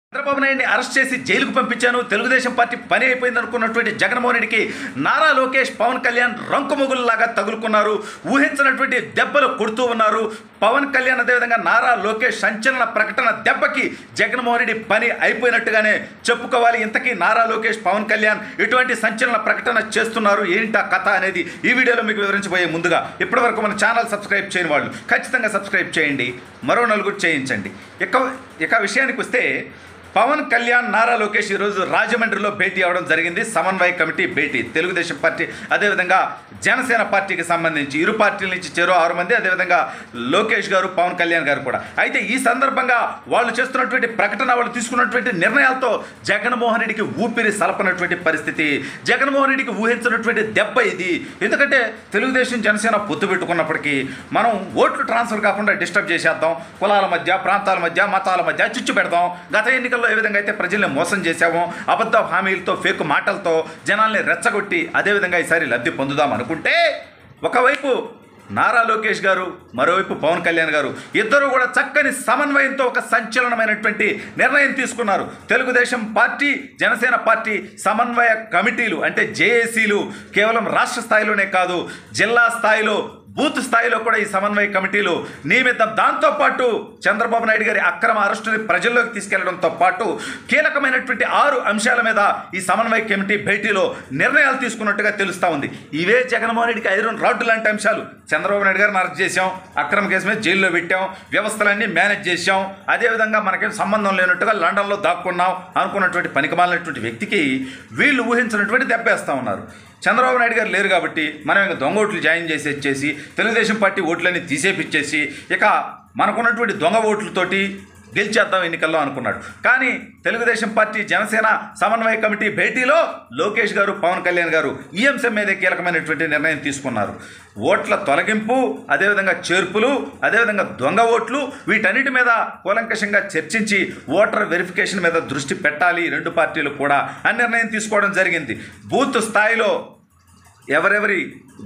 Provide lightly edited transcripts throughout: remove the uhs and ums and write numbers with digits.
చంద్రబాబు నాయుడిని అరెస్ట్ చేసి జైలుకు పంపించాను, తెలుగుదేశం పార్టీ పని అయిపోయింది అనుకున్నటువంటి జగన్మోహన్ రెడ్డికి నారా లోకేష్, పవన్ కళ్యాణ్ రంకుమొగుల్లాగా తగులుకున్నారు. ఊహించినటువంటి దెబ్బలు కొడుతూ ఉన్నారు. పవన్ కళ్యాణ్ అదేవిధంగా నారా లోకేష్ సంచలన ప్రకటన దెబ్బకి జగన్మోహన్ రెడ్డి పని అయిపోయినట్టుగానే చెప్పుకోవాలి. ఇంతకీ నారా లోకేష్, పవన్ కళ్యాణ్ ఇటువంటి సంచలన ప్రకటన చేస్తున్నారు, ఏంటా కథ అనేది ఈ వీడియోలో మీకు వివరించబోయే ముందుగా ఇప్పటివరకు మన ఛానల్ సబ్స్క్రైబ్ చేయని వాళ్ళు ఖచ్చితంగా సబ్స్క్రైబ్ చేయండి, మరో నలుగురు చేయించండి. ఇక విషయానికి వస్తే పవన్ కళ్యాణ్, నారా లోకేష్ ఈరోజు రాజమండ్రిలో భేటీ అవ్వడం జరిగింది. సమన్వయ కమిటీ భేటీ. తెలుగుదేశం పార్టీ అదేవిధంగా జనసేన పార్టీకి సంబంధించి ఇరు పార్టీల నుంచి చెరో 6 మంది, అదేవిధంగా లోకేష్ గారు, పవన్ కళ్యాణ్ గారు కూడా. అయితే ఈ సందర్భంగా వాళ్ళు చేస్తున్నటువంటి ప్రకటన, వాళ్ళు తీసుకున్నటువంటి నిర్ణయాలతో జగన్మోహన్ రెడ్డికి ఊపిరి సలపనటువంటి పరిస్థితి. జగన్మోహన్ రెడ్డికి ఊహించినటువంటి దెబ్బ ఇది. ఎందుకంటే తెలుగుదేశం జనసేన పొత్తు పెట్టుకున్నప్పటికీ మనం ఓట్లు ట్రాన్స్ఫర్ కాకుండా డిస్టర్బ్ చేసేద్దాం, కులాల మధ్య, ప్రాంతాల మధ్య, మతాల మధ్య చిచ్చు పెడదాం. గత ఎన్నికల్లో ఏ విధంగా అయితే ప్రజల్ని మోసం చేశామో, అబద్ధ హామీలతో, ఫేక్ మాటలతో జనాల్ని రెచ్చగొట్టి అదేవిధంగా ఈసారి లబ్ధి పొందుదాం అనుకుంటే, ఒకవైపు నారా లోకేష్ గారు, మరోవైపు పవన్ కళ్యాణ్ గారు ఇద్దరు కూడా చక్కని సమన్వయంతో ఒక సంచలనమైనటువంటి నిర్ణయం తీసుకున్నారు. తెలుగుదేశం పార్టీ, జనసేన పార్టీ సమన్వయ కమిటీలు అంటే జేఏసీలు కేవలం రాష్ట్ర స్థాయిలోనే కాదు, జిల్లా స్థాయిలో, బూత్ స్థాయిలో కూడా ఈ సమన్వయ కమిటీలు నియమితం. దాంతోపాటు చంద్రబాబు నాయుడు గారి అక్రమ అరెస్టుని ప్రజల్లోకి తీసుకెళ్లడంతో పాటు కీలకమైనటువంటి 6 అంశాల మీద ఈ సమన్వయ కమిటీ భేటీలో నిర్ణయాలు తీసుకున్నట్టుగా తెలుస్తూ ఉంది. ఇవే జగన్మోహన్ రెడ్డికి ఐరన్ రాడ్డు లాంటి అంశాలు. చంద్రబాబు నాయుడు గారిని అరెస్ట్ చేశాం, అక్రమ కేసు మీద జైల్లో పెట్టాం, వ్యవస్థలన్నీ మేనేజ్ చేశాం, అదేవిధంగా మనకేం సంబంధం లేనట్టుగా లండన్లో దాక్కున్నాం అనుకున్నటువంటి పనికిమాలినటువంటి వ్యక్తికి వీళ్ళు ఊహించినటువంటి దెబ్బేస్తూ ఉన్నారు. చంద్రబాబు నాయుడు గారు లేరు కాబట్టి మనం ఇంకా దొంగ ఓట్లు జాయిన్ చేసి తెలుగుదేశం పార్టీ ఓట్లన్నీ తీసేపిచ్చేసి ఇక మనకున్నటువంటి దొంగ ఓట్లతోటి గెలిచేద్దాం ఎన్నికల్లో అనుకున్నాడు. కానీ తెలుగుదేశం పార్టీ, జనసేన సమన్వయ కమిటీ భేటీలో లోకేష్ గారు, పవన్ కళ్యాణ్ గారు ఈ అంశం మీదే కీలకమైనటువంటి నిర్ణయం తీసుకున్నారు. ఓట్ల తొలగింపు, అదేవిధంగా చేర్పులు, అదేవిధంగా దొంగ ఓట్లు, వీటన్నిటి మీద కూలంకషంగా చర్చించి ఓటర్ వెరిఫికేషన్ మీద దృష్టి పెట్టాలి రెండు పార్టీలు కూడా అని నిర్ణయం తీసుకోవడం జరిగింది. బూత్ స్థాయిలో ఎవరెవరి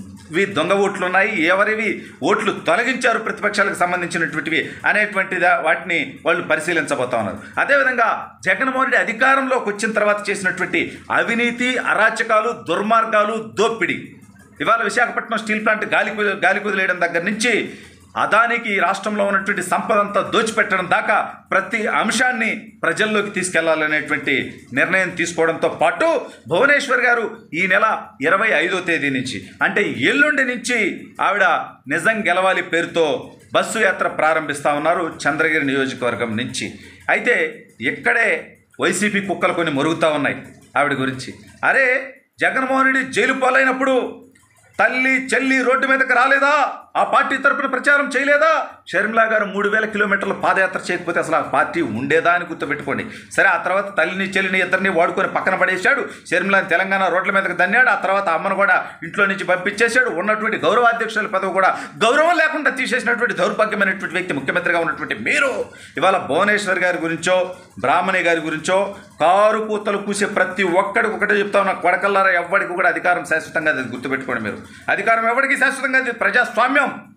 దొంగ ఓట్లు ఉన్నాయి, ఎవరివి ఓట్లు తొలగించారు ప్రతిపక్షాలకు సంబంధించినటువంటివి అనేటువంటిది వాటిని వాళ్ళు పరిశీలించబోతా ఉన్నారు. అదేవిధంగా జగన్మోహన్ రెడ్డి అధికారంలోకి వచ్చిన తర్వాత చేసినటువంటి అవినీతి, అరాచకాలు, దుర్మార్గాలు, దోపిడీ, ఇవాళ విశాఖపట్నం స్టీల్ ప్లాంట్ గాలి కుదిలేయడం దగ్గర నుంచి అదానికి రాష్ట్రంలో ఉన్నటువంటి సంపద అంతా దోచిపెట్టడం దాకా ప్రతి అంశాన్ని ప్రజల్లోకి తీసుకెళ్లాలనేటువంటి నిర్ణయం తీసుకోవడంతో పాటు భువనేశ్వర్ గారు ఈ నెల 25వ తేదీ నుంచి అంటే ఎల్లుండి నుంచి ఆవిడ నిజం గెలవాలి పేరుతో బస్సు యాత్ర ప్రారంభిస్తూ ఉన్నారు చంద్రగిరి నియోజకవర్గం నుంచి. అయితే ఇక్కడే వైసీపీ కుక్కలు కొన్ని మొరుగుతూ ఉన్నాయి ఆవిడ గురించి. అరే, జగన్మోహన్ రెడ్డి జైలు పాలైనప్పుడు తల్లి చెల్లి రోడ్డు మీదకి రాలేదా? ఆ పార్టీ తరపున ప్రచారం చేయలేదా? షర్మిలా గారు 3000 కిలోమీటర్ల పాదయాత్ర చేయకపోతే అసలు ఆ పార్టీ ఉండేదా అని గుర్తుపెట్టుకోండి. సరే, ఆ తర్వాత తల్లిని చెల్లిని ఇద్దరిని వాడుకొని పక్కన పడేశాడు. షర్మిలాని తెలంగాణ రోడ్ల మీదకి దన్నాడు. ఆ తర్వాత అమ్మను కూడా ఇంట్లో నుంచి పంపించేశాడు. ఉన్నటువంటి గౌరవాధ్యక్షుల పదవి కూడా గౌరవం లేకుండా తీసేసినటువంటి దౌర్భాగ్యమైనటువంటి వ్యక్తి ముఖ్యమంత్రిగా ఉన్నటువంటి మీరు ఇవాళ భువనేశ్వర్ గారి గురించో, బ్రాహ్మణి గారి గురించో కారు కూతలు కూసే ప్రతి ఒక్కడికి ఒకటే చెప్తా ఉన్న కొడకల్లారా, ఎవ్వడికి కూడా అధికారం శాశ్వతంగా అది గుర్తుపెట్టుకోండి. మీరు అధికారం ఎవరికి శాశ్వతంగా, ప్రజాస్వామ్యం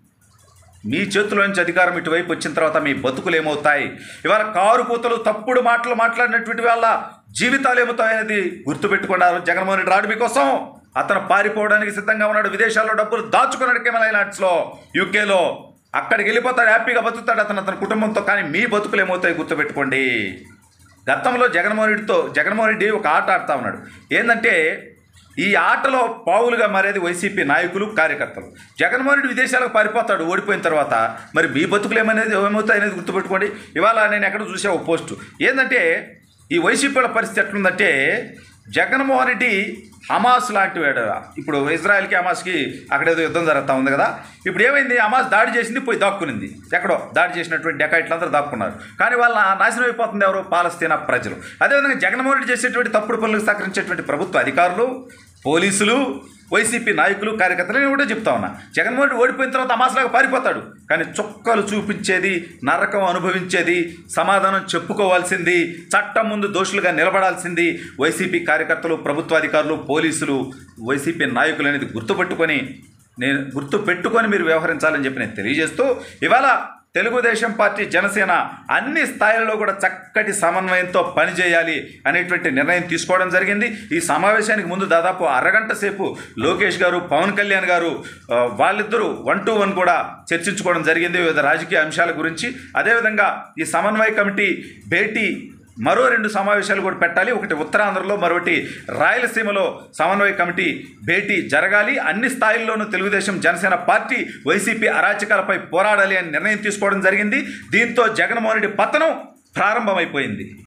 మీ చేతిలో నుంచి అధికారం ఇటువైపు వచ్చిన తర్వాత మీ బతుకులు ఏమవుతాయి? ఇవాళ కారు కూతలు, తప్పుడు మాటలు మాట్లాడినటువంటి వాళ్ళ జీవితాలు ఏమవుతాయనేది గుర్తుపెట్టుకున్నారు. జగన్మోహన్ రెడ్డి రాడు మీకోసం. అతను పారిపోవడానికి సిద్ధంగా ఉన్నాడు. విదేశాల్లో డబ్బులు దాచుకున్నాడు, కెమెలాండ్స్లో, యూకేలో. అక్కడికి వెళ్ళిపోతాడు, హ్యాపీగా బతుకుతాడు అతని కుటుంబంతో. కానీ మీ బతుకులు ఏమవుతాయి గుర్తుపెట్టుకోండి. గతంలో జగన్మోహన్ రెడ్డి ఒక ఆట ఆడుతూ ఉన్నాడు. ఏంటంటే ఈ ఆటలో పావులుగా మారేది వైసీపీ నాయకులు, కార్యకర్తలు. జగన్మోహన్ రెడ్డి విదేశాలకు పారిపోతాడు ఓడిపోయిన తర్వాత. మరి మీ బతుకులు ఏమవుతాయి అనేది గుర్తుపెట్టుకోండి. ఇవాళ నేను ఎక్కడ చూసా ఒక పోస్టు. ఏంటంటే ఈ వైసీపీల పరిస్థితి ఎట్లుందంటే, జగన్మోహన్ రెడ్డి హమాస్ లాంటి వాడు. ఇప్పుడు ఇజ్రాయెల్కి హమాస్కి అక్కడేదో యుద్ధం జరుగుతూ ఉంది కదా. ఇప్పుడు ఏమైంది, హమాస్ దాడి చేసింది, పోయి దాక్కునింది. ఎక్కడో దాడి చేసినటువంటి డెకాయిట్లందరూ దాక్కున్నారు. కానీ వాళ్ళ నాశనం అయిపోతుంది ఎవరు? పాలస్తీనా ప్రజలు. అదేవిధంగా జగన్మోహన్ రెడ్డి చేసేటువంటి తప్పుడు పనులకు సహకరించేటువంటి ప్రభుత్వ అధికారులు, పోలీసులు, వైసీపీ నాయకులు, కార్యకర్తలు నేను కూడా చెప్తా ఉన్నా. జగన్మోహన్ రెడ్డి ఓడిపోయిన తర్వాత హమాస్లాగా పారిపోతాడు. కానీ చుక్కలు చూపించేది, నరకం అనుభవించేది, సమాధానం చెప్పుకోవాల్సింది, చట్టం ముందు దోషులుగా నిలబడాల్సింది వైసీపీ కార్యకర్తలు, ప్రభుత్వ అధికారులు, పోలీసులు, వైసీపీ నాయకులు అనేది గుర్తుపెట్టుకొని మీరు వ్యవహరించాలని చెప్పి నేను తెలియజేస్తూ, ఇవాళ తెలుగుదేశం పార్టీ జనసేన అన్ని స్థాయిలలో కూడా చక్కటి సమన్వయంతో పనిచేయాలి అనేటువంటి నిర్ణయం తీసుకోవడం జరిగింది. ఈ సమావేశానికి ముందు దాదాపు అరగంట సేపు లోకేష్ గారు, పవన్ కళ్యాణ్ గారు వాళ్ళిద్దరూ 1-to-1 కూడా చర్చించుకోవడం జరిగింది వివిధ రాజకీయ అంశాల గురించి. అదేవిధంగా ఈ సమన్వయ కమిటీ భేటీ మరో 2 సమావేశాలు కూడా పెట్టాలి. ఒకటి ఉత్తరాంధ్రలో, మరొకటి రాయలసీమలో సమన్వయ కమిటీ భేటీ జరగాలి. అన్ని స్థాయిల్లోనూ తెలుగుదేశం జనసేన పార్టీ వైసీపీ అరాచకాలపై పోరాడాలి అని నిర్ణయం తీసుకోవడం జరిగింది. దీంతో జగన్మోహన్ రెడ్డి పతనం ప్రారంభమైపోయింది.